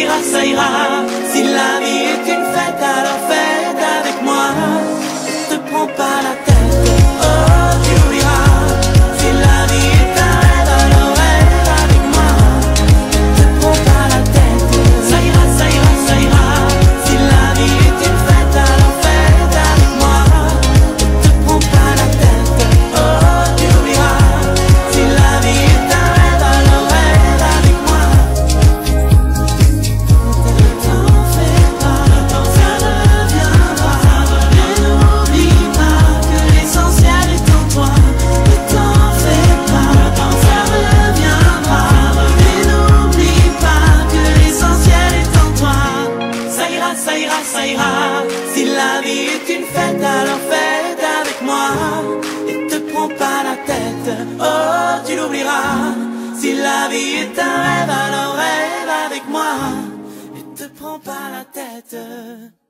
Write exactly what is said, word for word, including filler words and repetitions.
ira, ça ira. Si la vie est une fête, alors fête avec moi. Ne te prends pas la tête, oh tu l'oublieras. Si la vie est un rêve, alors rêve avec moi. Ne te prends pas la tête, ça ira, ça ira, ça ira. Si la vie est une fête, alors fête avec moi. Ne te prends pas la tête, oh tu l'oublieras. Si la vie est un rêve, alors rêve avec moi. Ne t'en fais pas, ça reviendra. Mais n'oublie pas que l'essentiel est en toi. Ne t'en fais pas, ça reviendra. Mais n'oublie pas que l'essentiel est en toi. Ça ira, ça ira, ça ira. Si la vie est une fête, alors fête avec moi. Et te prends pas la tête, oh tu l'oublieras. Si la vie est un rêve, alors rêve avec moi. Et te prends pas la tête.